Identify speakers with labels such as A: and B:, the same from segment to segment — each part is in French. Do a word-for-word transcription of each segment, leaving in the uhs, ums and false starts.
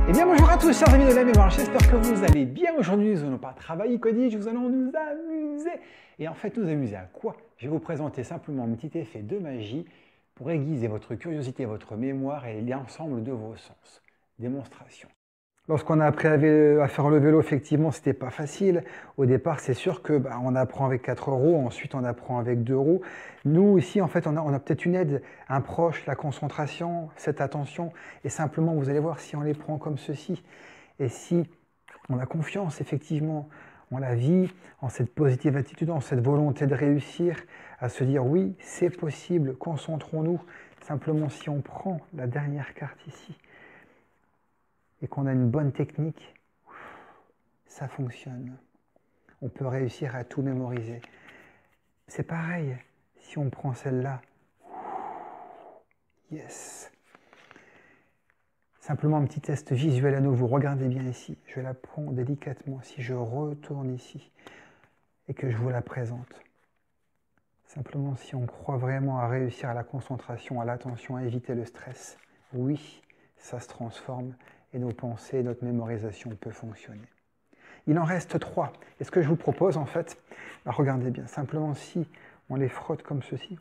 A: Eh bien bonjour à tous chers amis de la mémoire, j'espère que vous allez bien. Aujourd'hui nous n'allons pas travailler codage, nous allons nous amuser. Et en fait nous amuser à quoi? Je vais vous présenter simplement un petit effet de magie pour aiguiser votre curiosité, votre mémoire et l'ensemble de vos sens. Démonstration. Lorsqu'on a appris à faire le vélo, effectivement, c'était pas facile. Au départ, c'est sûr que bah, on apprend avec quatre roues, ensuite on apprend avec deux roues. Nous aussi, en fait, on a, on a peut-être une aide, un proche, la concentration, cette attention. Et simplement, vous allez voir si on les prend comme ceci. Et si on a confiance, effectivement, en la vie, en cette positive attitude, en cette volonté de réussir, à se dire oui, c'est possible, concentrons-nous. Simplement, si on prend la dernière carte ici, et qu'on a une bonne technique, ça fonctionne. On peut réussir à tout mémoriser. C'est pareil, si on prend celle-là, yes. Simplement un petit test visuel à nouveau. Regardez bien ici, je la prends délicatement. Si je retourne ici et que je vous la présente, simplement si on croit vraiment à réussir à la concentration, à l'attention, à éviter le stress, oui, ça se transforme. Et nos pensées, notre mémorisation peut fonctionner. Il en reste trois. Et ce que je vous propose, en fait, bah regardez bien, simplement si on les frotte comme ceci,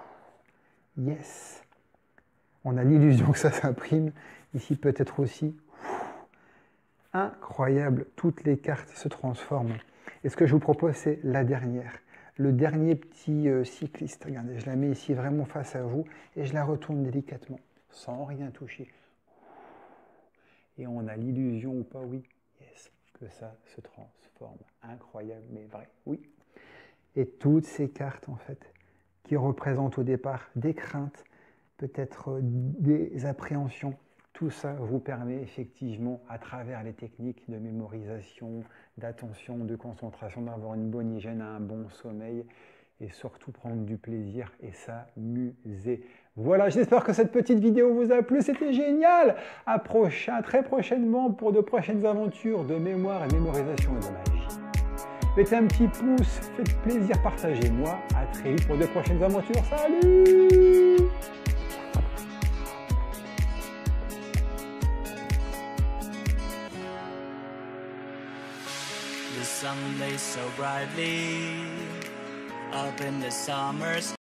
A: yes, on a l'illusion que ça s'imprime. Ici, peut-être aussi, incroyable, toutes les cartes se transforment. Et ce que je vous propose, c'est la dernière. Le dernier petit euh, cycliste. Regardez, je la mets ici vraiment face à vous et je la retourne délicatement, sans rien toucher. Et on a l'illusion ou pas, oui, yes, que ça se transforme. Incroyable, mais vrai, oui. Et toutes ces cartes, en fait, qui représentent au départ des craintes, peut-être des appréhensions, tout ça vous permet effectivement, à travers les techniques de mémorisation, d'attention, de concentration, d'avoir une bonne hygiène, un bon sommeil, et surtout prendre du plaisir et s'amuser. Voilà, j'espère que cette petite vidéo vous a plu, c'était génial. À prochain, très prochainement pour de prochaines aventures de mémoire et de mémorisation et de magie. Mettez un petit pouce, faites plaisir, partagez-moi. À très vite pour de prochaines aventures. Salut!
B: The sun lays so brightly up in the summer sky.